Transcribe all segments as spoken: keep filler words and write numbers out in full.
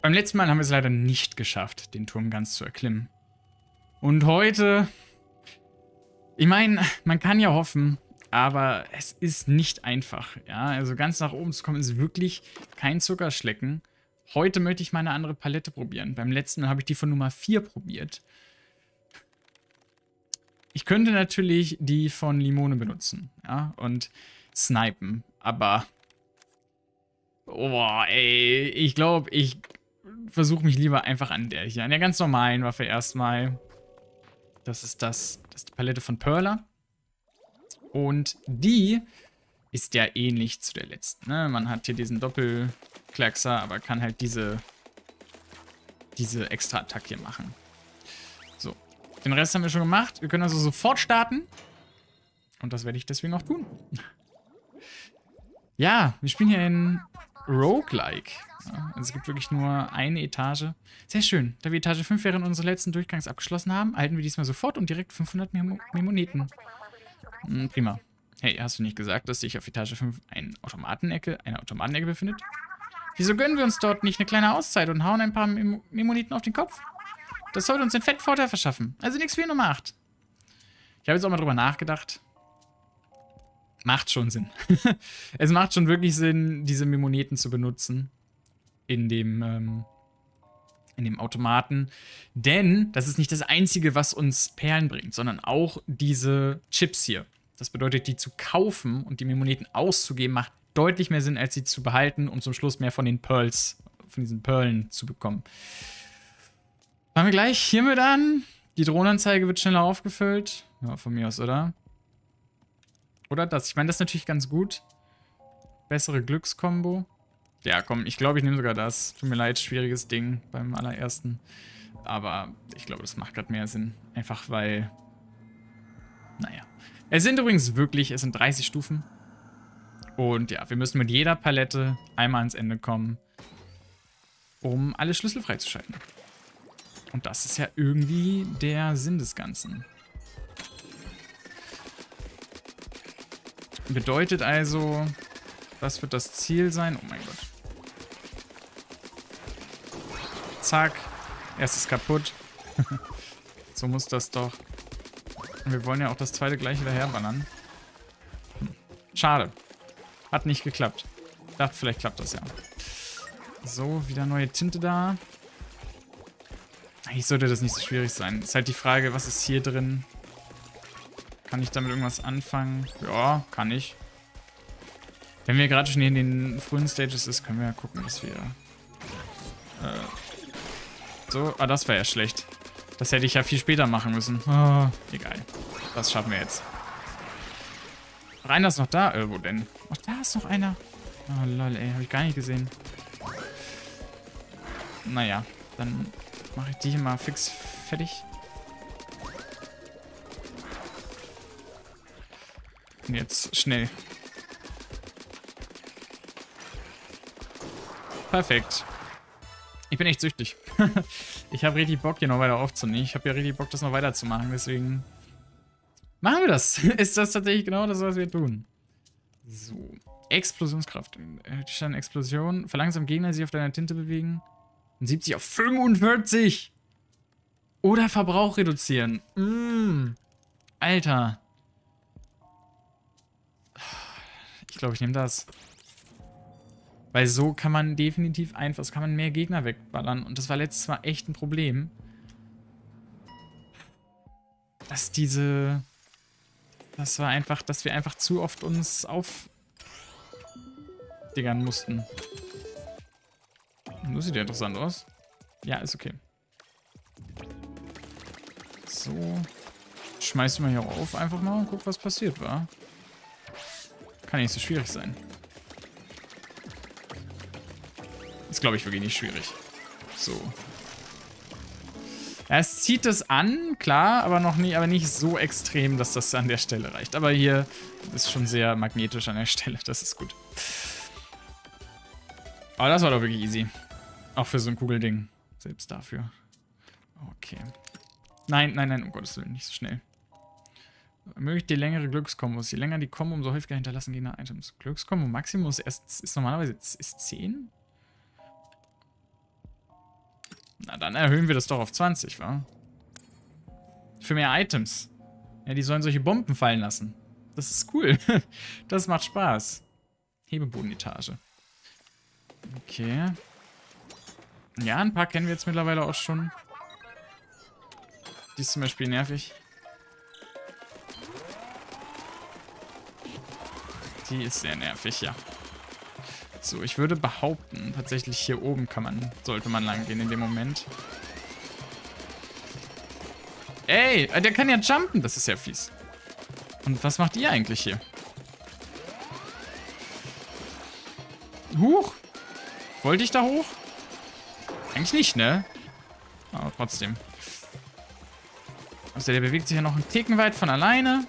Beim letzten Mal haben wir es leider nicht geschafft, den Turm ganz zu erklimmen. Und heute... Ich meine, man kann ja hoffen, aber es ist nicht einfach. Ja, also ganz nach oben zu kommen ist wirklich kein Zuckerschlecken. Heute möchte ich mal eine andere Palette probieren. Beim letzten Mal habe ich die von Nummer vier probiert. Ich könnte natürlich die von Limone benutzen, ja, und snipen, aber... Oh, ey, ich glaube, ich versuche mich lieber einfach an der hier, an der ganz normalen Waffe erstmal. Das ist das, das ist die Palette von Perla. Und die ist ja ähnlich zu der letzten, ne? Man hat hier diesen Doppelklackser, aber kann halt diese, diese Extra-Attacke hier machen. So, den Rest haben wir schon gemacht. Wir können also sofort starten. Und das werde ich deswegen auch tun. Ja, wir spielen hier in Roguelike. Ja, also es gibt wirklich nur eine Etage. Sehr schön. Da wir Etage fünf während unseres letzten Durchgangs abgeschlossen haben, erhalten wir diesmal sofort und direkt fünfhundert Mem Memoneten. Hm, prima. Hey, hast du nicht gesagt, dass sich auf Etage fünf eine Automatenecke, eine Automatenecke befindet? Wieso gönnen wir uns dort nicht eine kleine Auszeit und hauen ein paar Mem Memoneten auf den Kopf? Das sollte uns den fetten Vorteil verschaffen. Also nichts für Nummer acht. Ich habe jetzt auch mal drüber nachgedacht. Macht schon Sinn. Es macht schon wirklich Sinn, diese Memoneten zu benutzen. In dem, ähm, in dem Automaten. Denn das ist nicht das Einzige, was uns Perlen bringt, sondern auch diese Chips hier. Das bedeutet, die zu kaufen und die Memoneten auszugeben, macht deutlich mehr Sinn, als sie zu behalten, um zum Schluss mehr von den Pearls, von diesen Perlen zu bekommen. Fangen wir gleich hiermit an. Die Drohnenanzeige wird schneller aufgefüllt. Ja, von mir aus, oder? Oder das. Ich meine, das ist natürlich ganz gut. Bessere Glückskombo. Ja, komm, ich glaube, ich nehme sogar das. Tut mir leid, schwieriges Ding beim allerersten. Aber ich glaube, das macht gerade mehr Sinn. Einfach weil... Naja. Es sind übrigens wirklich, es sind dreißig Stufen. Und ja, wir müssen mit jeder Palette einmal ans Ende kommen, um alle Schlüssel freizuschalten. Und das ist ja irgendwie der Sinn des Ganzen. Bedeutet also, das wird das Ziel sein. Oh mein Gott. Zack. Erstes kaputt. So muss das doch. Und wir wollen ja auch das zweite gleich wieder herballern. Hm. Schade. Hat nicht geklappt. Ich dachte, vielleicht klappt das ja. So, wieder neue Tinte da. Eigentlich sollte das nicht so schwierig sein. Ist halt die Frage, was ist hier drin? Kann ich damit irgendwas anfangen? Ja, kann ich. Wenn wir gerade schon hier in den frühen Stages ist, können wir ja gucken, dass wir... Äh, so, ah, das wäre ja schlecht. Das hätte ich ja viel später machen müssen. Oh, egal. Das schaffen wir jetzt. Noch einer ist noch da. Äh, wo denn? Ach, da ist noch einer. Oh, lol, ey. Hab ich gar nicht gesehen. Naja, dann mache ich die hier mal fix fertig. Und jetzt schnell. Perfekt. Ich bin echt süchtig. Ich habe richtig Bock, hier noch weiter aufzunehmen. Ich habe ja richtig Bock, das noch weiterzumachen. Deswegen machen wir das. Ist das tatsächlich genau das, was wir tun? So. Explosionskraft. Die Explosion. Verlangsamt Gegner, die sich auf deiner Tinte bewegen. Und siebzig auf fünfundvierzig. Oder Verbrauch reduzieren. Mm. Alter. Ich glaube, ich nehme das. Weil so kann man definitiv einfach, so kann man mehr Gegner wegballern. Und das war letztes Mal echt ein Problem. Dass diese... Das war einfach, dass wir einfach zu oft uns aufdiggern mussten. Das sieht ja interessant aus. Ja, ist okay. So. Schmeißt du mal hier auf einfach mal und guck, was passiert war. Kann nicht so schwierig sein. Ist, glaube ich, wirklich nicht schwierig. So. Ja, es zieht es an, klar, aber noch nie, aber nicht so extrem, dass das an der Stelle reicht. Aber hier ist schon sehr magnetisch an der Stelle. Das ist gut. Aber das war doch wirklich easy. Auch für so ein Kugelding. Selbst dafür. Okay. Nein, nein, nein, um Gottes Willen, nicht so schnell. Ermöglicht die längere Glückskombos. Je länger die kommen, umso häufiger hinterlassen Gegner Items. Glückskombo Maximum ist, erst, ist normalerweise ist zehn? Na, dann erhöhen wir das doch auf zwanzig, wa? Für mehr Items. Ja, die sollen solche Bomben fallen lassen. Das ist cool. Das macht Spaß. Hebebodenetage. Okay. Ja, ein paar kennen wir jetzt mittlerweile auch schon. Die ist zum Beispiel nervig. Die ist sehr nervig, ja. So, ich würde behaupten, tatsächlich hier oben kann man, sollte man lang gehen in dem Moment. Ey, der kann ja jumpen, das ist ja fies. Und was macht ihr eigentlich hier? Huch. Wollte ich da hoch? Eigentlich nicht, ne? Aber trotzdem. Also der bewegt sich ja noch einen Ticken weit von alleine.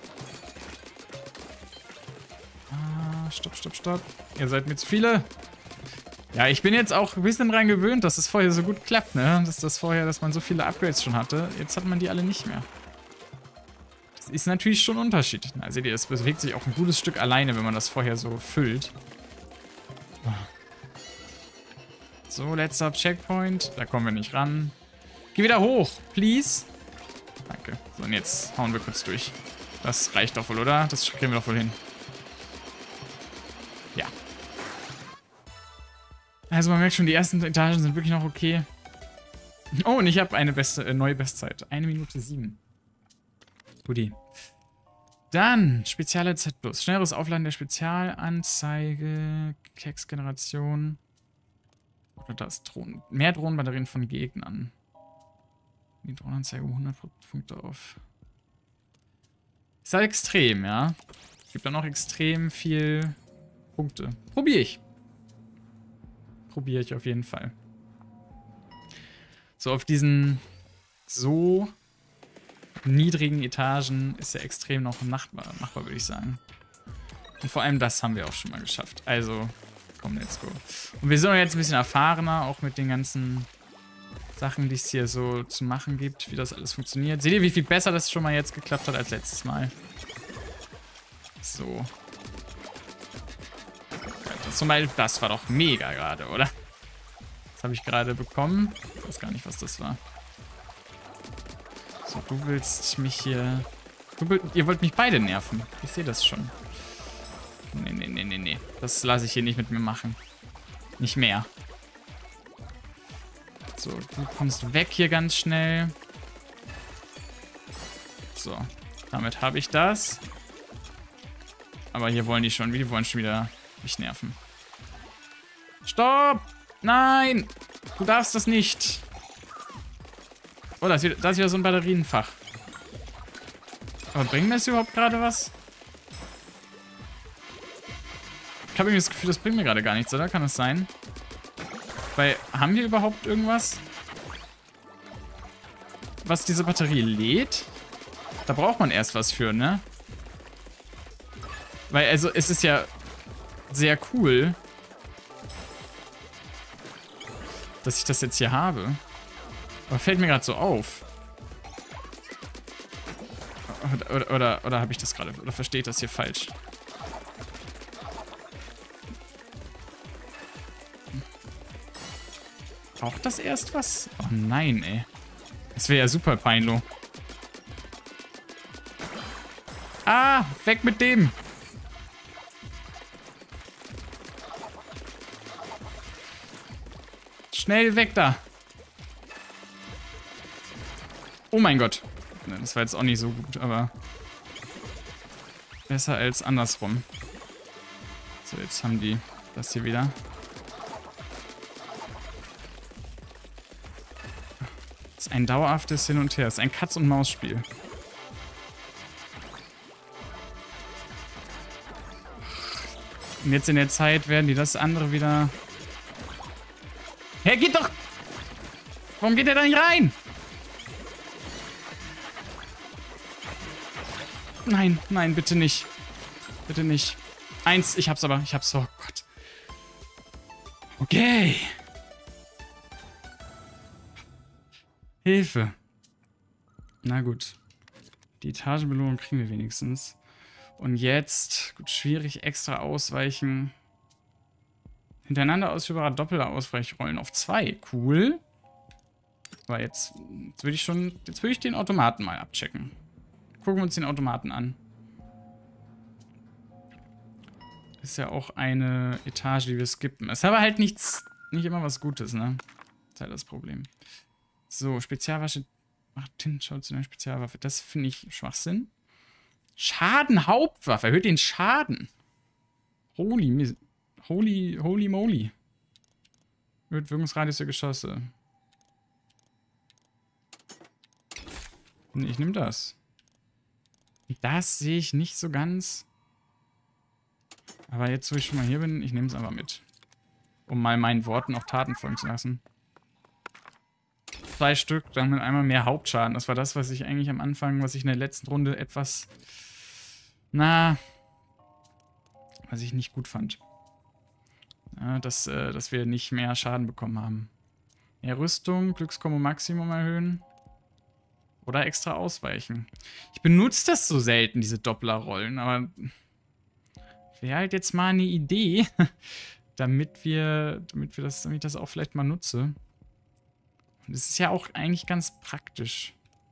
Ah, stopp, stopp, stopp. Ihr seid mir zu viele. Ja, ich bin jetzt auch ein bisschen dran gewöhnt, dass es vorher so gut klappt, ne? Dass das vorher, dass man so viele Upgrades schon hatte. Jetzt hat man die alle nicht mehr. Das ist natürlich schon ein Unterschied. Na, seht ihr, es bewegt sich auch ein gutes Stück alleine, wenn man das vorher so füllt. So, letzter Checkpoint. Da kommen wir nicht ran. Geh wieder hoch, please. Danke. So, und jetzt hauen wir kurz durch. Das reicht doch wohl, oder? Das kriegen wir doch wohl hin. Ja. Also man merkt schon, die ersten Etagen sind wirklich noch okay. Oh, und ich habe eine beste, äh, neue Bestzeit. Eine Minute sieben. Guti. Dann, Speziale Z plus. Schnelleres Aufladen der Spezialanzeige. Keksgeneration. Oder das Drohnen. Mehr Drohnenbatterien von Gegnern. Die Drohnenanzeige um hundert Punkte auf. Ist halt extrem, ja. Es gibt dann auch extrem viel Punkte. Probiere ich. Probiere ich auf jeden Fall. So, auf diesen so niedrigen Etagen ist ja extrem noch machbar, machbar, würde ich sagen. Und vor allem das haben wir auch schon mal geschafft. Also, komm, let's go. Und wir sind jetzt ein bisschen erfahrener, auch mit den ganzen Sachen, die es hier so zu machen gibt, wie das alles funktioniert. Seht ihr, wie viel besser das schon mal jetzt geklappt hat als letztes Mal? So. Das, zum Beispiel, das war doch mega gerade, oder? Das habe ich gerade bekommen. Ich weiß gar nicht, was das war. So, du willst mich hier... Du, ihr wollt mich beide nerven. Ich sehe das schon. Nee, nee, nee, nee, nee. Das lasse ich hier nicht mit mir machen. Nicht mehr. So, du kommst weg hier ganz schnell. So, damit habe ich das. Aber hier wollen die schon, die wollen schon wieder mich nerven. Stopp! Nein! Du darfst das nicht. Oh, da ist wieder, da ist wieder so ein Batterienfach. Aber bringt mir das überhaupt gerade was? Ich habe irgendwie das Gefühl, das bringt mir gerade gar nichts, oder? Kann das sein? Weil, haben wir überhaupt irgendwas, was diese Batterie lädt? Da braucht man erst was für, ne? Weil, also, es ist ja sehr cool, dass ich das jetzt hier habe. Aber fällt mir gerade so auf. Oder, oder, oder, oder habe ich das gerade, oder verstehe ich das hier falsch? Braucht das erst was? Oh nein, ey. Das wäre ja super peinlich. Ah, weg mit dem. Schnell weg da. Oh mein Gott. Das war jetzt auch nicht so gut, aber besser als andersrum. So, jetzt haben die das hier wieder. Das ist ein dauerhaftes Hin und Her. Das ist ein Katz-und-Maus-Spiel. Und jetzt in der Zeit werden die das andere wieder... Hä, geht doch! Warum geht der da nicht rein? Nein, nein, bitte nicht. Bitte nicht. Eins, ich hab's aber. Ich hab's. Oh Gott. Okay. Hilfe. Na gut. Die Etagenbelohnung kriegen wir wenigstens. Und jetzt, gut, schwierig, extra ausweichen. Hintereinander ausführbarer doppelter Ausweichrollen auf zwei. Cool. Aber jetzt, jetzt würde ich schon, jetzt würde ich den Automaten mal abchecken. Gucken wir uns den Automaten an. Ist ja auch eine Etage, die wir skippen. Ist aber halt nichts, nicht immer was Gutes, ne? Das ist halt das Problem. So, Spezialwaffe. Macht Tintenschau zu einer Spezialwaffe. Das finde ich Schwachsinn. Schaden, Hauptwaffe. Erhöht den Schaden. Holy, Mis holy, holy moly. Erhöht Wirkungsradius der Geschosse. Ich nehme das. Das sehe ich nicht so ganz. Aber jetzt, wo ich schon mal hier bin, ich nehme es einfach mit. Um mal meinen Worten auch Taten folgen zu lassen. Zwei Stück, dann mit einmal mehr Hauptschaden. Das war das, was ich eigentlich am Anfang, was ich in der letzten Runde etwas, na, was ich nicht gut fand. Ja, dass, äh, dass wir nicht mehr Schaden bekommen haben. Mehr Rüstung, Glückskombo Maximum erhöhen. Oder extra ausweichen. Ich benutze das so selten, diese Dopplerrollen, aber wäre halt jetzt mal eine Idee, damit wir, damit wir das, damit ich das auch vielleicht mal nutze. Und es ist ja auch eigentlich ganz praktisch.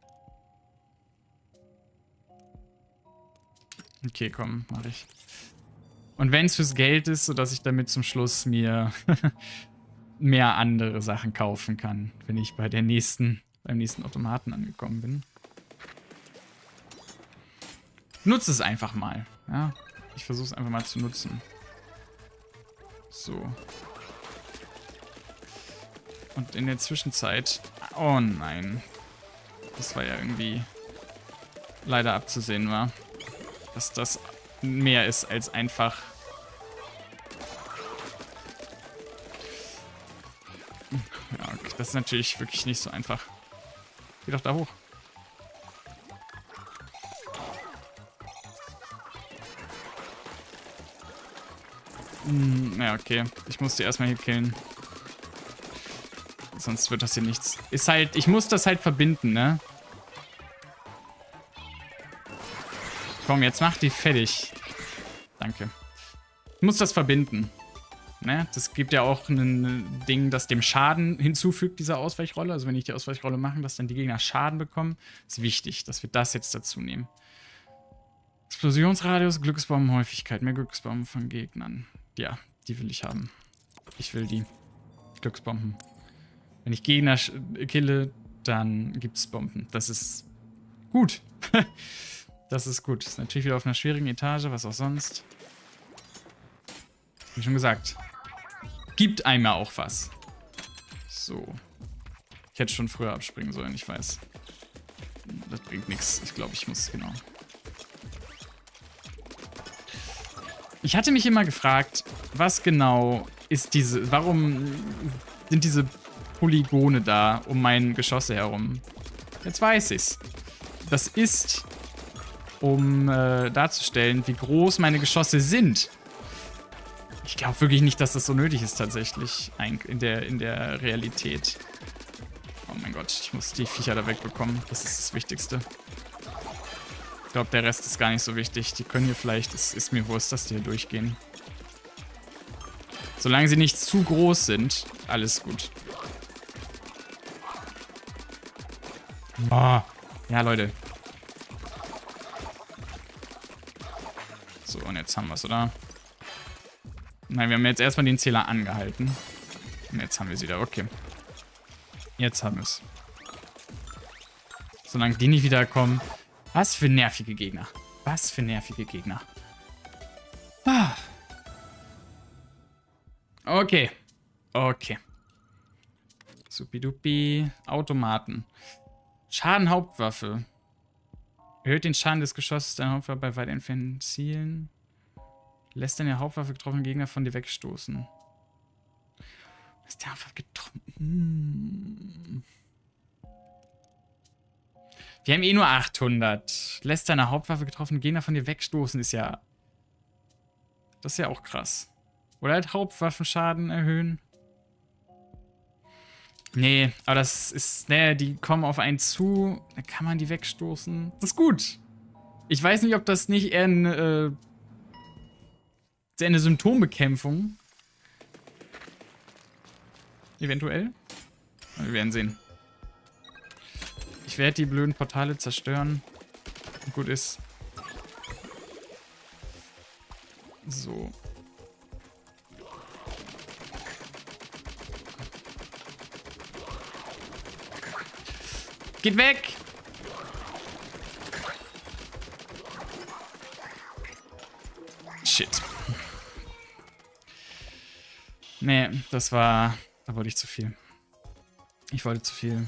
Okay, komm, mache ich. Und wenn es fürs Geld ist, sodass ich damit zum Schluss mir mehr andere Sachen kaufen kann, wenn ich bei der nächsten, beim nächsten Automaten angekommen bin. Nutze es einfach mal. Ja, ich versuche es einfach mal zu nutzen. So. Und in der Zwischenzeit... Oh nein. Das war ja irgendwie leider abzusehen war. Dass das mehr ist als einfach... Ja, okay. Das ist natürlich wirklich nicht so einfach. Geh doch da hoch. Hm, ja, okay. Ich muss die erstmal hier killen. Sonst wird das hier nichts. Ist halt, ich muss das halt verbinden, ne? Komm, jetzt mach die fertig. Danke. Ich muss das verbinden. Ne? Das gibt ja auch ein Ding, das dem Schaden hinzufügt, dieser Ausweichrolle. Also wenn ich die Ausweichrolle mache, dass dann die Gegner Schaden bekommen. Ist wichtig, dass wir das jetzt dazu nehmen. Explosionsradius, Glücksbombenhäufigkeit. Mehr Glücksbomben von Gegnern. Ja, die will ich haben. Ich will die Glücksbomben. Wenn ich Gegner kille, dann gibt es Bomben. Das ist gut. Das ist gut. Ist natürlich wieder auf einer schwierigen Etage, was auch sonst. Wie schon gesagt. Gibt einem ja auch was. So. Ich hätte schon früher abspringen sollen, ich weiß. Das bringt nichts. Ich glaube, ich muss, genau. Ich hatte mich immer gefragt, was genau ist diese, warum sind diese Polygone da um mein Geschosse herum? Jetzt weiß ich's. Das ist, um äh, darzustellen, wie groß meine Geschosse sind. Ich glaube wirklich nicht, dass das so nötig ist tatsächlich in der, in der Realität. Oh mein Gott, ich muss die Viecher da wegbekommen. Das ist das Wichtigste. Ich glaube, der Rest ist gar nicht so wichtig. Die können hier vielleicht, es ist mir wurscht, dass die hier durchgehen. Solange sie nicht zu groß sind, alles gut. Oh. Ja, Leute. So, und jetzt haben wir es, oder? Nein, wir haben jetzt erstmal den Zähler angehalten. Und jetzt haben wir es wieder, okay. Jetzt haben wir es. Solange die nicht wiederkommen. Was für nervige Gegner. Was für nervige Gegner. Ah. Okay. Okay. Supidupi. Automaten. Schaden Hauptwaffe. Erhöht den Schaden des Geschosses deiner Hauptwaffe bei weit entfernten Zielen. Lässt deine Hauptwaffe getroffene Gegner von dir wegstoßen. Lässt der Hauptwaffe getroffen. Hm. Wir haben eh nur achthundert. Lässt deine Hauptwaffe getroffene Gegner von dir wegstoßen, ist ja... Das ist ja auch krass. Oder halt Hauptwaffenschaden erhöhen. Nee, aber das ist... Ne, die kommen auf einen zu. Da kann man die wegstoßen. Das ist gut. Ich weiß nicht, ob das nicht eher eine... Äh, eine Symptombekämpfung. Eventuell. Wir werden sehen. Ich werde die blöden Portale zerstören. Gut ist. So. Geht weg! Shit. Nee, das war... Da wollte ich zu viel. Ich wollte zu viel.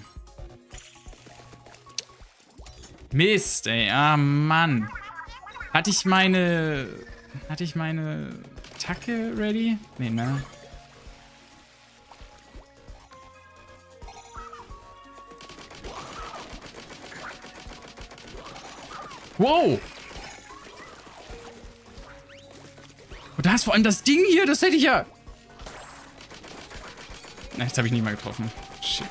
Mist, ey. Ah, Mann. Hatte ich meine... Hatte ich meine... Attacke ready? Nee, ne? Wow! Und da ist vor allem das Ding hier, das hätte ich ja... Na, jetzt habe ich nicht mal getroffen. Shit.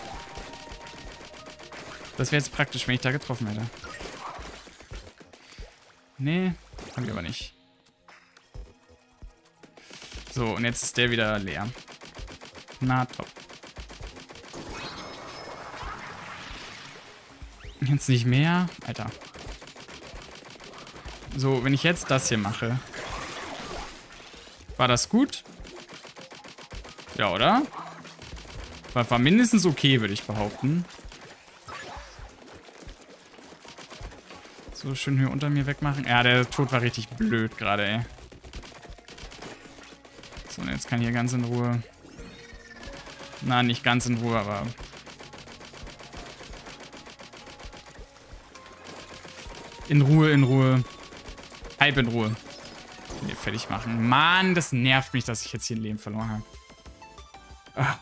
Das wäre jetzt praktisch, wenn ich da getroffen hätte. Nee, haben wir aber nicht. So, und jetzt ist der wieder leer. Na, top. Jetzt nicht mehr. Alter. So, wenn ich jetzt das hier mache. War das gut? Ja, oder? War, war mindestens okay, würde ich behaupten. So, schön hier unter mir wegmachen. Ja, der Tod war richtig blöd gerade, ey. So, und jetzt kann ich hier ganz in Ruhe... Na, nicht ganz in Ruhe, aber... In Ruhe, in Ruhe. Halb in Ruhe. Hier fertig machen. Mann, das nervt mich, dass ich jetzt hier ein Leben verloren habe. Ah.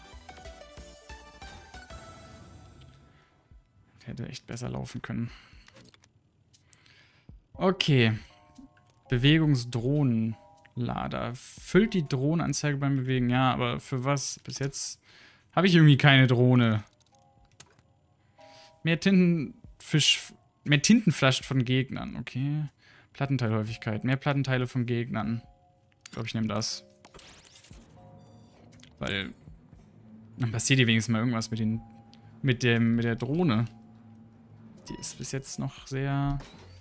Hätte echt besser laufen können. Okay. Bewegungsdrohnenlader. Füllt die Drohnenanzeige beim Bewegen. Ja, aber für was? Bis jetzt habe ich irgendwie keine Drohne. Mehr Tintenfisch... Mehr Tintenflaschen von Gegnern. Okay. Plattenteilhäufigkeit. Mehr Plattenteile von Gegnern. Ich glaube, ich nehme das. Weil... Dann passiert hier wenigstens mal irgendwas mit den... Mit dem... Mit der Drohne. Die ist bis jetzt noch sehr...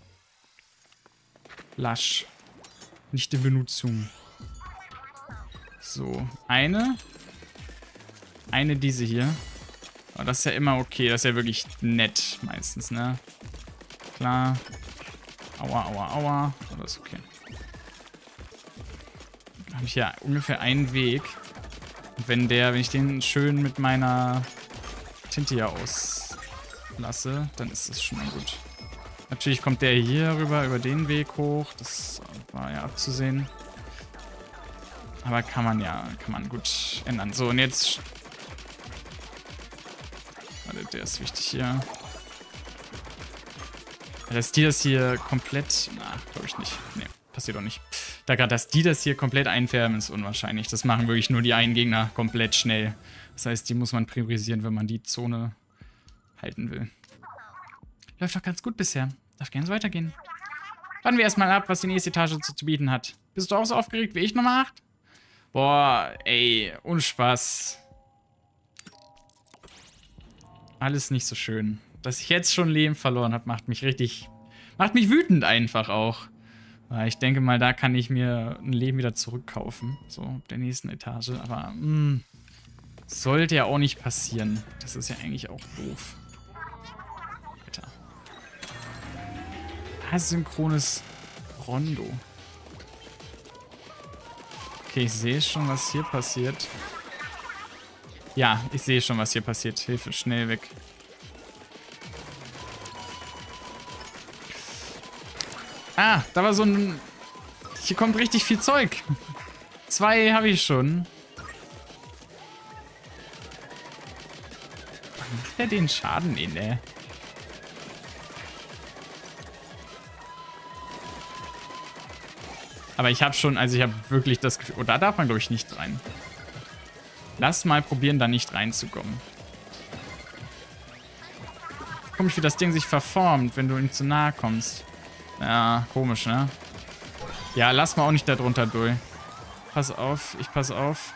lasch. Nicht in Benutzung. So. Eine. Eine diese hier. Aber das ist ja immer okay. Das ist ja wirklich nett meistens, ne? Klar. Aua, aua, aua. Aber ist okay. Dann habe ich ja ungefähr einen Weg. Und wenn der, wenn ich den schön mit meiner Tinte hier auslasse, dann ist das schon mal gut. Natürlich kommt der hier rüber, über den Weg hoch. Das war ja abzusehen. Aber kann man ja, kann man gut ändern. So, und jetzt... Warte, der ist wichtig hier. Dass die das hier komplett... Na, glaube ich nicht. Nee, passiert doch nicht. Da gerade, dass die das hier komplett einfärben, ist unwahrscheinlich. Das machen wirklich nur die einen Gegner komplett schnell. Das heißt, die muss man priorisieren, wenn man die Zone halten will. Läuft doch ganz gut bisher. Darf gerne so weitergehen. Warten wir erstmal ab, was die nächste Etage zu, zu bieten hat. Bist du auch so aufgeregt wie ich, Nummer acht? Boah, ey, ohne Spaß. Alles nicht so schön. Dass ich jetzt schon Leben verloren habe, macht mich richtig... Macht mich wütend einfach auch. Ich denke mal, da kann ich mir ein Leben wieder zurückkaufen. So, auf der nächsten Etage. Aber, mh, sollte ja auch nicht passieren. Das ist ja eigentlich auch doof. Alter. Asynchrones Rondo. Okay, ich sehe schon, was hier passiert. Ja, ich sehe schon, was hier passiert. Hilfe, schnell weg. Ah, da war so ein... Hier kommt richtig viel Zeug. Zwei habe ich schon. Macht der den Schaden in, ey? Aber ich habe schon, also ich habe wirklich das Gefühl... Oh, da darf man, glaube ich, nicht rein. Lass mal probieren, da nicht reinzukommen. Komisch, wie das Ding sich verformt, wenn du ihm zu nahe kommst. Ja, komisch, ne? Ja, lass mal auch nicht da drunter durch. Pass auf, ich pass auf.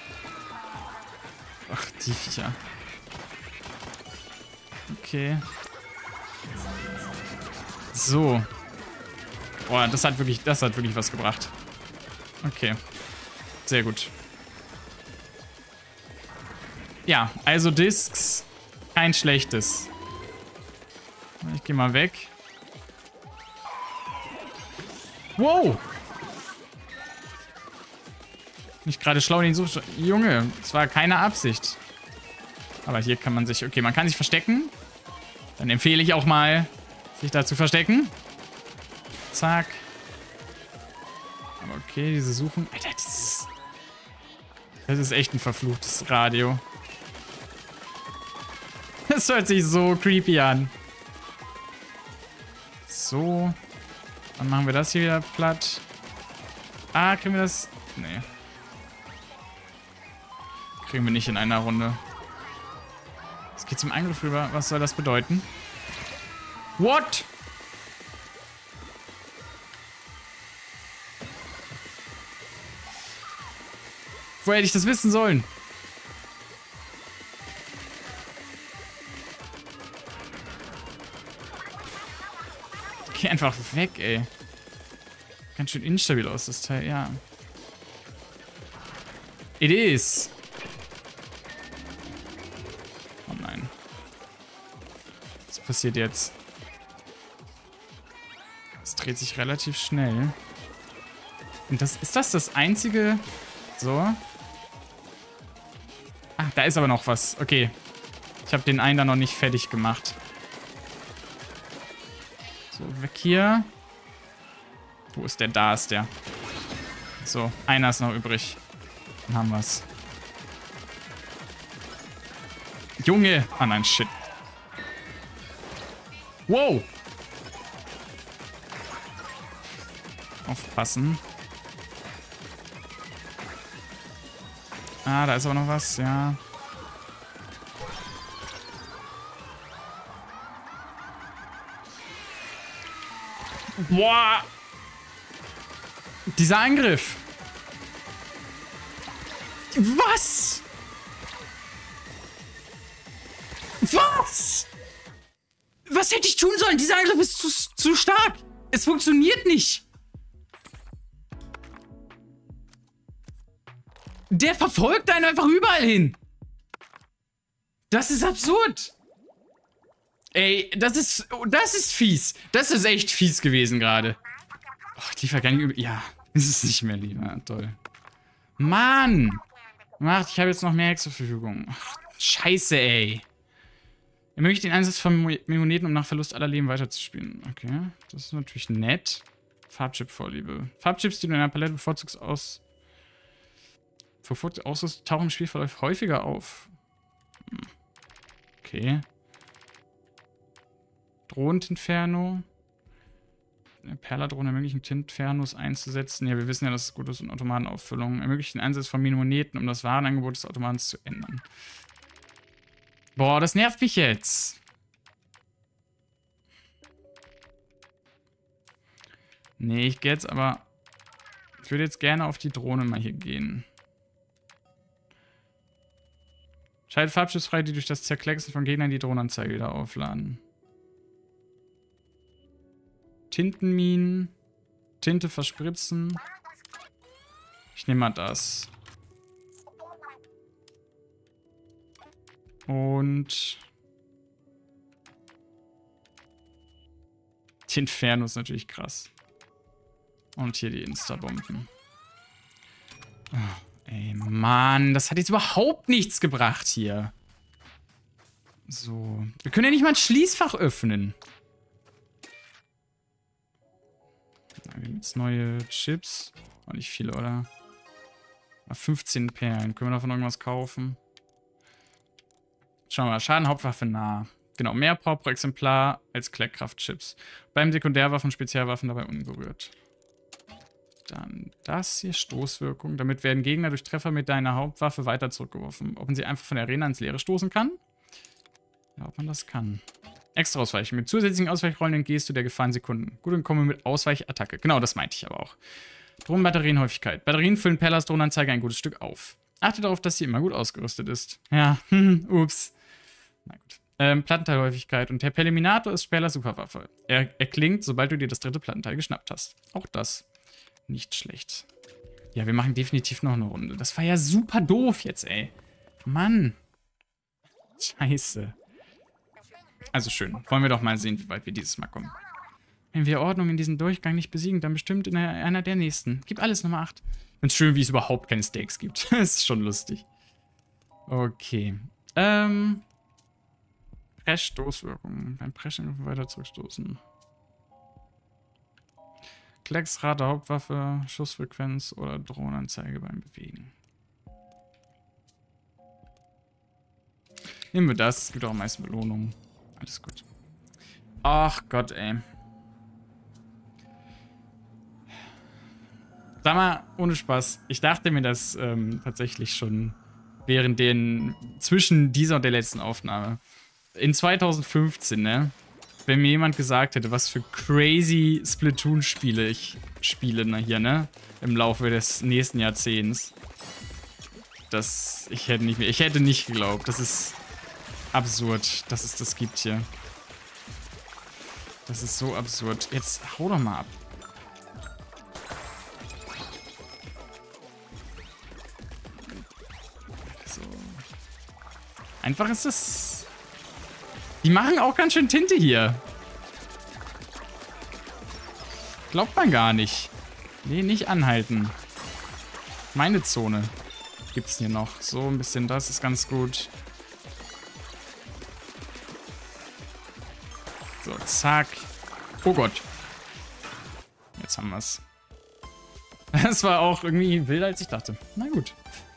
Ach, die Viecher. Okay. So. Boah, das hat wirklich, das hat wirklich was gebracht. Okay. Sehr gut. Ja, also Discs. Kein schlechtes. Ich gehe mal weg. Wow! Nicht gerade schlau den Such... Junge, das war keine Absicht. Aber hier kann man sich... Okay, man kann sich verstecken. Dann empfehle ich auch mal, sich da zu verstecken. Zack. Aber okay, diese Suchen... Alter, das ist... Das ist echt ein verfluchtes Radio. Das hört sich so creepy an. So. Dann machen wir das hier wieder platt. Ah, kriegen wir das... Nee. Kriegen wir nicht in einer Runde. Es geht zum Angriff rüber. Was soll das bedeuten? What? Woher hätte ich das wissen sollen? Geh einfach weg, ey. Ganz schön instabil aus, das Teil, ja. It is. Oh nein. Was passiert jetzt? Es dreht sich relativ schnell. Und das, ist das das einzige... So. Ah, da ist aber noch was. Okay. Ich habe den einen da noch nicht fertig gemacht. So, weg hier. Wo ist der? Da ist der. So, einer ist noch übrig. Dann haben wir's. Junge! Ah nein, shit. Wow! Aufpassen. Ah, da ist aber noch was, ja. Boah! Dieser Angriff! Was? Was? Was hätte ich tun sollen? Dieser Angriff ist zu, zu stark. Es funktioniert nicht. Der verfolgt einen einfach überall hin. Das ist absurd. Ey, das ist, das ist fies. Das ist echt fies gewesen gerade. Oh, die Vergangenheit. Ja, ist es nicht mehr lieber. Toll. Mann. Macht, ich habe jetzt noch mehr Hacks zur Verfügung. Ach, scheiße, ey. Ermöglicht den Einsatz von Mioneten, um nach Verlust aller Leben weiterzuspielen. Okay, das ist natürlich nett. Farbchip-Vorliebe. Farbchips, die du in einer Palette bevorzugst aus... Bevorzugt aus, tauchen im Spielverlauf häufiger auf. Okay. Drohnen-Inferno. Eine Perladrohne ermöglichen Tinfernos einzusetzen. Ja, wir wissen ja, dass es gut ist und Automatenauffüllung. Ermöglicht den Einsatz von Minimoneten, um das Warenangebot des Automatens zu ändern. Boah, das nervt mich jetzt. Nee, ich gehe jetzt aber... Ich würde jetzt gerne auf die Drohne mal hier gehen. Schalte Farbchips frei, die durch das Zerklecksen von Gegnern die Drohnenanzeige wieder aufladen. Tintenminen. Tinte verspritzen. Ich nehme mal das. Und... Die Inferno ist natürlich krass. Und hier die Instabomben. Oh, ey, Mann, das hat jetzt überhaupt nichts gebracht hier. So. Wir können ja nicht mal ein Schließfach öffnen. Wir haben jetzt neue Chips. Auch nicht viele, oder? fünfzehn Perlen. Können wir davon irgendwas kaufen? Schauen wir mal. Schaden, Hauptwaffe nah. Genau, mehr Power pro Exemplar als Kleckkraft-Chips. Beim Sekundärwaffen, Spezialwaffen dabei unberührt. Dann das hier, Stoßwirkung. Damit werden Gegner durch Treffer mit deiner Hauptwaffe weiter zurückgeworfen. Ob man sie einfach von der Arena ins Leere stoßen kann? Ja, ob man das kann. Extra ausweichen. Mit zusätzlichen Ausweichrollen entgehst du der Gefahr in Sekunden. Gut, dann kommen wir mit Ausweichattacke. Genau, das meinte ich aber auch. Drohnenbatterienhäufigkeit. Batterien füllen Pellas Drohnenanzeige ein gutes Stück auf. Achte darauf, dass sie immer gut ausgerüstet ist. Ja, ups. Na gut. Ähm, Plattenteilhäufigkeit. Und der Pelliminator ist Sperler Superwaffe. Er, er klingt, sobald du dir das dritte Plattenteil geschnappt hast. Auch das. Nicht schlecht. Ja, wir machen definitiv noch eine Runde. Das war ja super doof jetzt, ey. Mann. Scheiße. Also schön. Wollen wir doch mal sehen, wie weit wir dieses Mal kommen. Wenn wir Ordnung in diesem Durchgang nicht besiegen, dann bestimmt in einer der nächsten. Gib alles Nummer acht. Find's schön, wie es überhaupt keine Stakes gibt. Das ist schon lustig. Okay. Ähm. Press-Stoßwirkung. Beim Pressen weiter zurückstoßen. Klecksrate, Hauptwaffe, Schussfrequenz oder Drohnenanzeige beim Bewegen. Nehmen wir das. Es gibt auch am meisten Belohnungen. Alles gut. Ach Gott, ey. Sag mal, ohne Spaß. Ich dachte mir das ähm, tatsächlich schon während den, zwischen dieser und der letzten Aufnahme. In zweitausendfünfzehn, ne? Wenn mir jemand gesagt hätte, was für crazy Splatoon-Spiele ich spiele, ne, hier, ne? Im Laufe des nächsten Jahrzehnts. Das, ich hätte nicht mehr, ich hätte nicht geglaubt. Das ist absurd, dass es das gibt hier. Das ist so absurd. Jetzt hau doch mal ab. So. Einfach ist es. Die machen auch ganz schön Tinte hier. Glaubt man gar nicht. Nee, nicht anhalten. Meine Zone gibt's hier noch. So ein bisschen, das ist ganz gut. So, zack. Oh Gott. Jetzt haben wir's. Das war auch irgendwie wilder, als ich dachte. Na gut.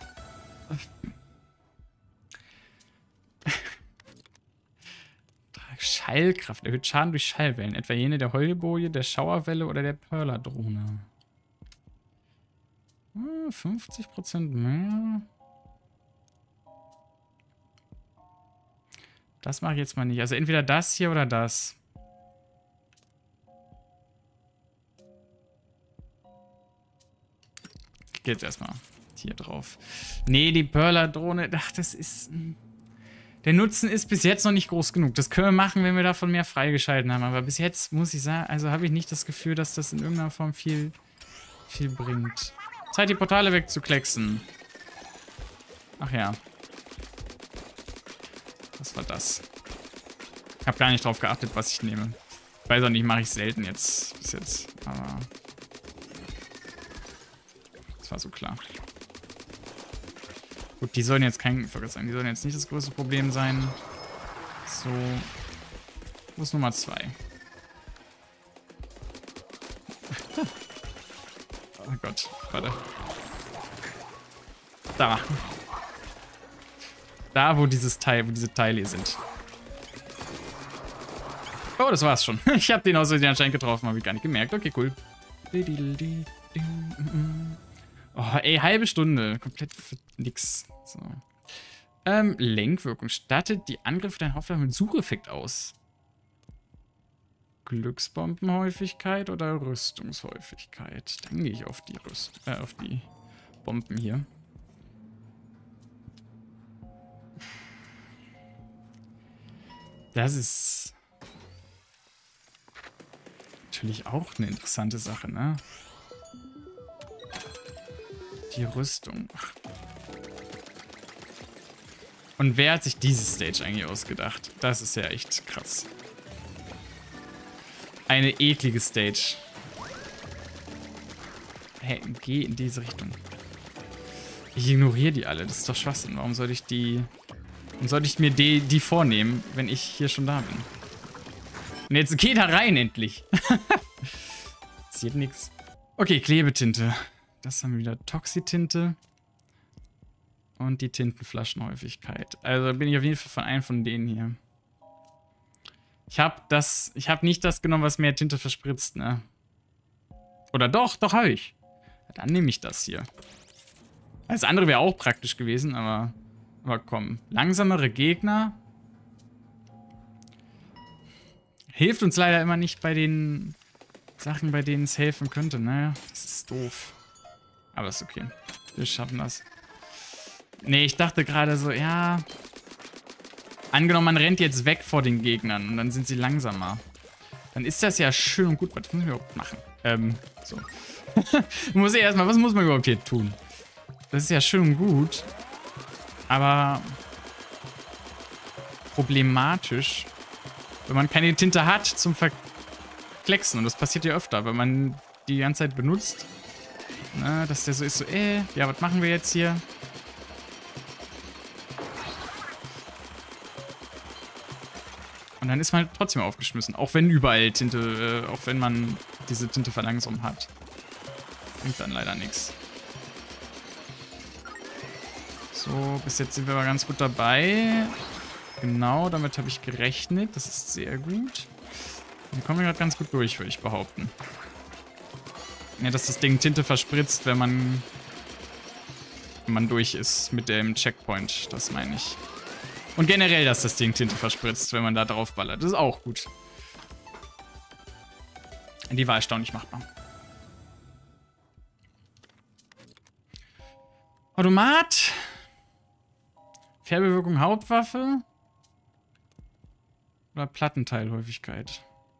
Schallkraft. Erhöht Schaden durch Schallwellen. Etwa jene der Heulboje, der Schauerwelle oder der Perler-Drohne. Hm, fünfzig Prozent mehr. Das mache ich jetzt mal nicht. Also entweder das hier oder das. Ich gehe jetzt erstmal hier drauf. Nee, die Perler-Drohne. Ach, das ist... Der Nutzen ist bis jetzt noch nicht groß genug. Das können wir machen, wenn wir davon mehr freigeschalten haben. Aber bis jetzt muss ich sagen, also habe ich nicht das Gefühl, dass das in irgendeiner Form viel, viel bringt. Zeit, die Portale wegzuklecksen. Ach ja. Was war das? Ich habe gar nicht drauf geachtet, was ich nehme. Ich weiß auch nicht, mache ich selten jetzt. Bis jetzt. Aber. Das war so klar. Gut, die sollen jetzt kein, ich wollte sagen, die sollen jetzt nicht das größte Problem sein. So. Wo ist Nummer zwei? Oh Gott, warte. Da. Da, wo dieses Teil, wo diese Teile hier sind. Oh, das war's schon. Ich habe den aus Versehen anscheinend getroffen, habe ich gar nicht gemerkt. Okay, cool. Oh, ey, halbe Stunde. Komplett für nix. So. Ähm, Lenkwirkung. Stattet die Angriffe dein Hauptwaffe mit Sucheffekt aus. Glücksbombenhäufigkeit oder Rüstungshäufigkeit? Dann gehe ich auf die Rüst äh, auf die Bomben hier. Das ist natürlich auch eine interessante Sache, ne? Die Rüstung. Und wer hat sich diese Stage eigentlich ausgedacht? Das ist ja echt krass. Eine eklige Stage. Hey, geh in diese Richtung. Ich ignoriere die alle. Das ist doch Schwachsinn. Warum soll ich die... Warum soll ich mir die, die vornehmen, wenn ich hier schon da bin? Und jetzt geh da rein, endlich. Passiert nichts. Okay, Klebetinte. Das haben wir wieder. Toxitinte. Und die Tintenflaschenhäufigkeit. Also bin ich auf jeden Fall von einem von denen hier. Ich habe das... Ich habe nicht das genommen, was mehr Tinte verspritzt, ne? Oder doch, doch habe ich. Dann nehme ich das hier. Das andere wäre auch praktisch gewesen, aber... Aber komm. Langsamere Gegner. Hilft uns leider immer nicht bei den Sachen, bei denen es helfen könnte, ne? Das ist doof. Aber ist okay. Wir schaffen das. Nee, ich dachte gerade so, ja... Angenommen, man rennt jetzt weg vor den Gegnern und dann sind sie langsamer. Dann ist das ja schön und gut. Was müssen wir überhaupt machen? Ähm, so. muss ich erstmal, was muss man überhaupt hier tun? Das ist ja schön und gut. Aber problematisch, wenn man keine Tinte hat zum Verklecksen. Und das passiert ja öfter, wenn man die ganze Zeit benutzt. Na, dass der so ist, so, äh, ja, was machen wir jetzt hier? Und dann ist man halt trotzdem aufgeschmissen. Auch wenn überall Tinte, äh, auch wenn man diese Tinte verlangsamt hat. Bringt dann leider nichts. So, bis jetzt sind wir aber ganz gut dabei. Genau, damit habe ich gerechnet. Das ist sehr gut. Dann kommen wir gerade ganz gut durch, würde ich behaupten. Ja, dass das Ding Tinte verspritzt, wenn man, wenn man durch ist mit dem Checkpoint. Das meine ich. Und generell, dass das Ding Tinte verspritzt, wenn man da drauf ballert. Das ist auch gut. Die war erstaunlich machbar. Automat. Färbewirkung Hauptwaffe. Oder Plattenteilhäufigkeit.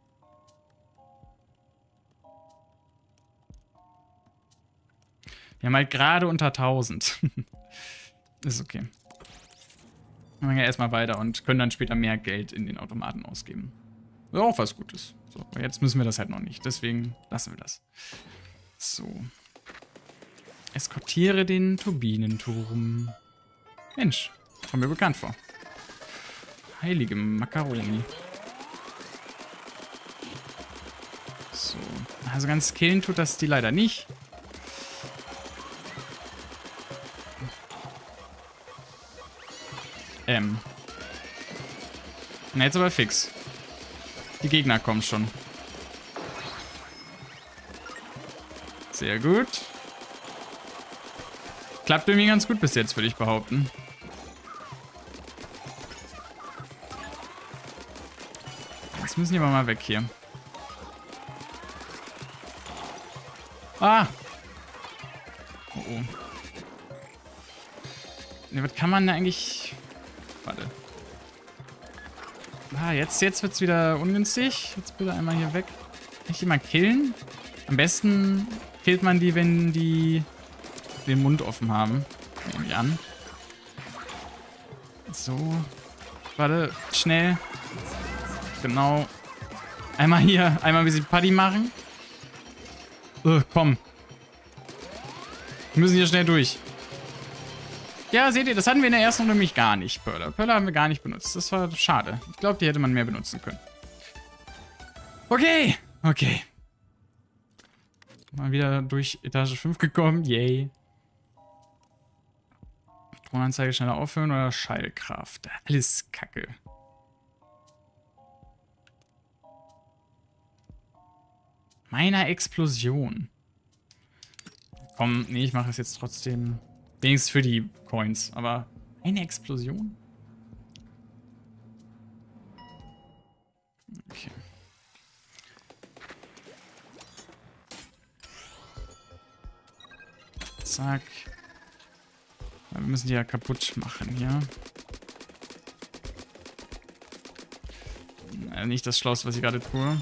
Wir haben halt gerade unter tausend. Ist okay. Wir machen ja erstmal weiter und können dann später mehr Geld in den Automaten ausgeben. Was auch was Gutes. So, aber jetzt müssen wir das halt noch nicht. Deswegen lassen wir das. So. Eskortiere den Turbinenturm. Mensch, kommt mir bekannt vor. Heilige Macaroni. So. Also ganz killen tut das die leider nicht. Ähm. Na, jetzt aber fix. Die Gegner kommen schon. Sehr gut. Klappt irgendwie ganz gut bis jetzt, würde ich behaupten. Jetzt müssen die aber mal weg hier. Ah! Oh oh. Ne, was kann man da eigentlich... Warte. Ah, jetzt, jetzt wird es wieder ungünstig. Jetzt bitte einmal hier weg. Kann ich die mal killen? Am besten killt man die, wenn die den Mund offen haben. Nehme ich an. So. Warte, schnell. Genau. Einmal hier, einmal ein bisschen Paddy machen. Uh, komm. Wir müssen hier schnell durch. Ja, seht ihr, das hatten wir in der ersten Runde nämlich gar nicht, Perler. Perler haben wir gar nicht benutzt. Das war schade. Ich glaube, die hätte man mehr benutzen können. Okay. Okay. Mal wieder durch Etage fünf gekommen. Yay. Drohnenanzeige schneller aufhören oder Schallkraft. Alles Kacke. Meiner Explosion. Komm, nee, ich mache es jetzt trotzdem. Wenigstens für die Coins. Aber eine Explosion? Okay. Zack. Ja, wir müssen die ja kaputt machen hier. Ja, nicht das Schlauste, was ich gerade tue.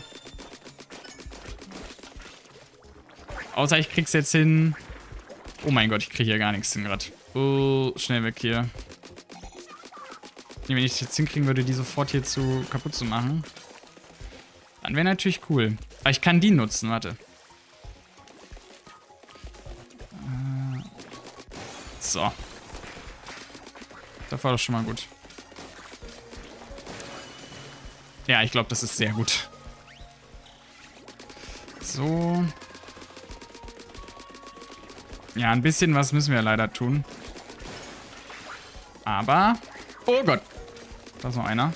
Außer ich krieg's jetzt hin. Oh mein Gott, ich kriege hier gar nichts hin gerade. Oh, schnell weg hier. Wenn ich das jetzt hinkriegen würde, die sofort hier zu kaputt zu machen, dann wäre natürlich cool. Aber ich kann die nutzen, warte. Äh, so. Das war doch schon mal gut. Ja, ich glaube, das ist sehr gut. So. Ja, ein bisschen was müssen wir leider tun. Aber... Oh Gott. Da ist noch einer.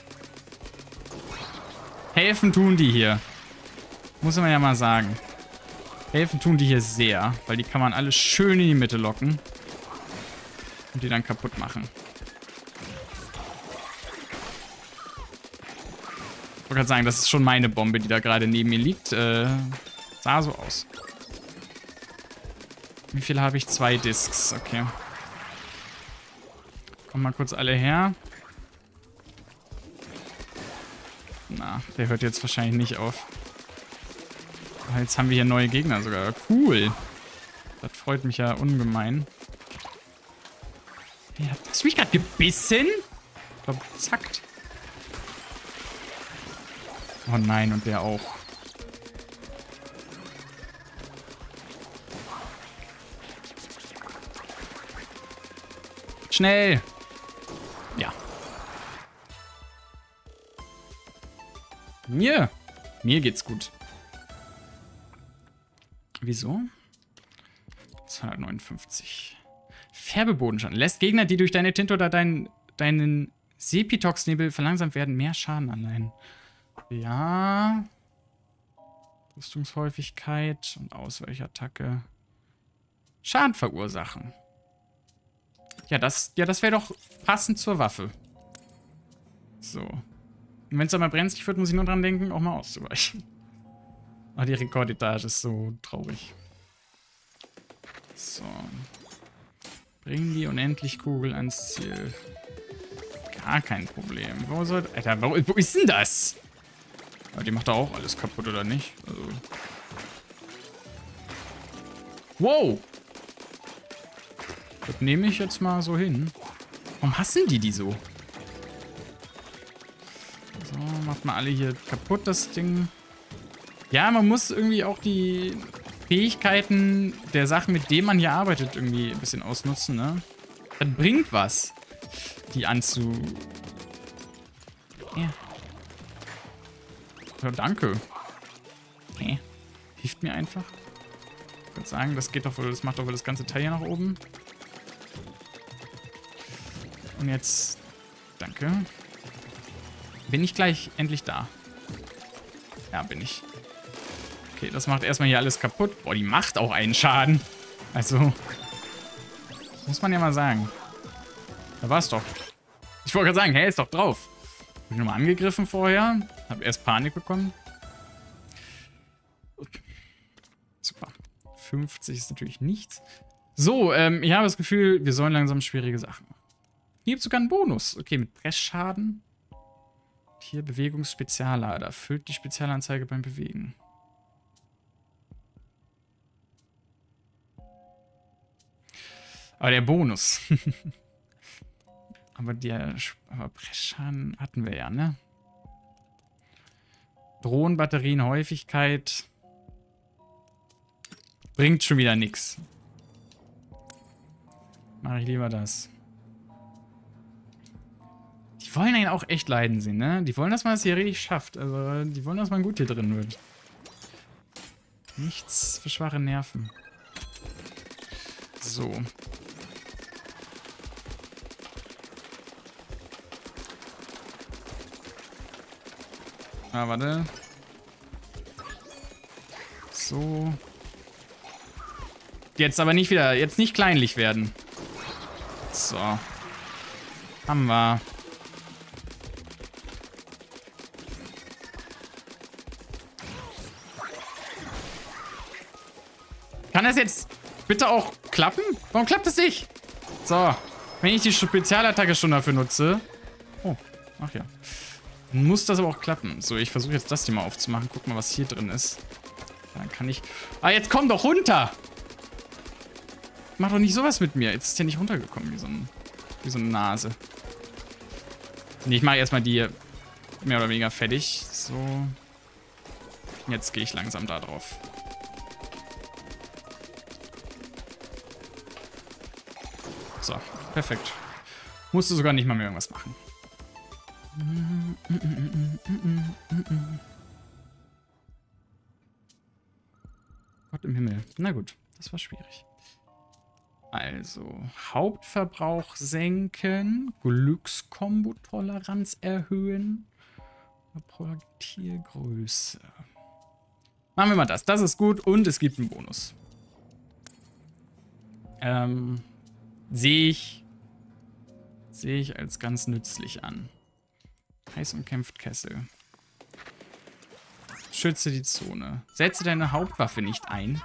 Helfen tun die hier. Muss man ja mal sagen. Helfen tun die hier sehr. Weil die kann man alle schön in die Mitte locken. Und die dann kaputt machen. Ich wollte gerade sagen, das ist schon meine Bombe, die da gerade neben mir liegt. Äh, sah so aus. Wie viel habe ich? Zwei Discs. Okay. Kommen mal kurz alle her. Na, der hört jetzt wahrscheinlich nicht auf. Aber jetzt haben wir hier neue Gegner sogar. Cool. Das freut mich ja ungemein. Ja, hast du mich gerade gebissen? Ich glaube, zackt. Oh nein, und der auch. Schnell! Ja. Mir. Mir geht's gut. Wieso? zweihundertneunundfünfzig. Färbebodenschaden. Lässt Gegner, die durch deine Tinte oder dein, deinen Sepitox-Nebel verlangsamt werden, mehr Schaden anleihen. Ja. Rüstungshäufigkeit und Ausweichattacke. Schaden verursachen. Ja, das, ja, das wäre doch passend zur Waffe. So. Und wenn es einmal brenzlig wird, muss ich nur dran denken, auch mal auszuweichen. Ah, die Rekordetage ist so traurig. So. Bringen die unendlich Kugel ans Ziel. Gar kein Problem. Wo soll... Alter, wo, wo ist denn das? Aber die macht da auch alles kaputt, oder nicht? Also. Wow! Das nehme ich jetzt mal so hin. Warum hassen die die so? So, macht mal alle hier kaputt, das Ding. Ja, man muss irgendwie auch die Fähigkeiten der Sachen, mit denen man hier arbeitet, irgendwie ein bisschen ausnutzen, ne? Das bringt was, die anzu... Ja. Ja, danke. Okay. Hilft mir einfach. Ich würde sagen, das geht doch wohl, das macht doch wohl das ganze Teil hier nach oben. Und jetzt... Danke. Bin ich gleich endlich da? Ja, bin ich. Okay, das macht erstmal hier alles kaputt. Boah, die macht auch einen Schaden. Also... Muss man ja mal sagen. Da war es doch. Ich wollte gerade sagen, hey, ist doch drauf. Hab ich nochmal angegriffen vorher. Hab erst Panik bekommen. Super. fünfzig ist natürlich nichts. So, ähm, ich habe das Gefühl, wir sollen langsam schwierige Sachen machen. Hier gibt es sogar einen Bonus. Okay, mit Pressschaden. Hier Bewegungsspeziallader. Füllt die Spezialanzeige beim Bewegen. Aber der Bonus. aber der aber Pressschaden hatten wir ja, ne? Drohnenbatterien, Häufigkeit. Bringt schon wieder nichts. Mache ich lieber das. Die wollen einen auch echt leiden sehen, ne? Die wollen, dass man es hier richtig schafft. Also, die wollen, dass man gut hier drin wird. Nichts für schwache Nerven. So. Ah, warte. So. Jetzt aber nicht wieder, jetzt nicht kleinlich werden. So. Haben wir. Kann das jetzt bitte auch klappen? Warum klappt das nicht? So. Wenn ich die Spezialattacke schon dafür nutze. Oh, ach ja. Dann muss das aber auch klappen. So, ich versuche jetzt das hier mal aufzumachen. Guck mal, was hier drin ist. Dann kann ich... Ah, jetzt komm doch runter! Mach doch nicht sowas mit mir. Jetzt ist der nicht runtergekommen, wie so, ein, wie so eine Nase. Nee, ich mache erstmal die mehr oder weniger fertig. So. Jetzt gehe ich langsam da drauf. So, perfekt. Musste sogar nicht mal mehr irgendwas machen. Gott im Himmel. Na gut, das war schwierig. Also, Hauptverbrauch senken, Glückskombo-Toleranz erhöhen, Projektilgröße. Machen wir mal das. Das ist gut und es gibt einen Bonus. Ähm, sehe ich, sehe ich als ganz nützlich an. Heiß umkämpft Kessel. Schütze die Zone. Setze deine Hauptwaffe nicht ein.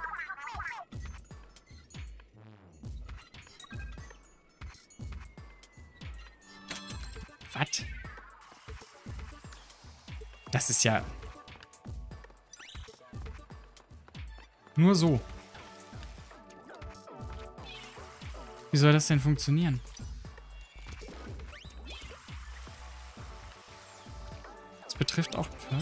Was? Das ist ja... Nur so. Wie soll das denn funktionieren? Das betrifft auch Pearl.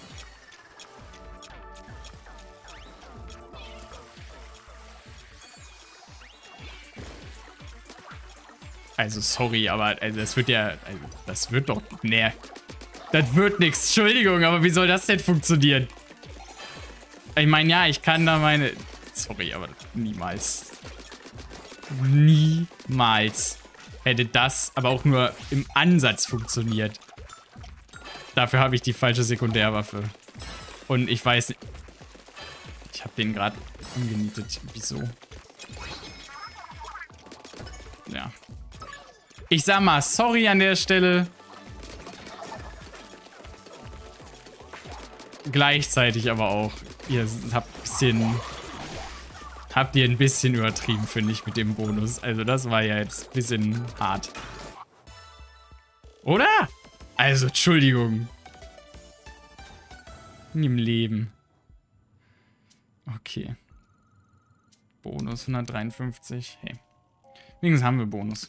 Also, sorry, aber also das wird ja... Also, das wird doch... Nee. Das wird nichts. Entschuldigung, aber wie soll das denn funktionieren? Ich meine, ja, ich kann da meine... Sorry, aber niemals. Niemals hätte das aber auch nur im Ansatz funktioniert. Dafür habe ich die falsche Sekundärwaffe. Und ich weiß nicht... Ich habe den gerade umgenietet. Wieso? Ja. Ich sag mal, sorry an der Stelle. Gleichzeitig aber auch. Ihr habt ein bisschen... Habt ihr ein bisschen übertrieben, finde ich, mit dem Bonus. Also das war ja jetzt ein bisschen hart. Oder? Also, Entschuldigung. Nie im Leben. Okay. Bonus hundertdreiundfünfzig. Hey. Wenigstens haben wir Bonus.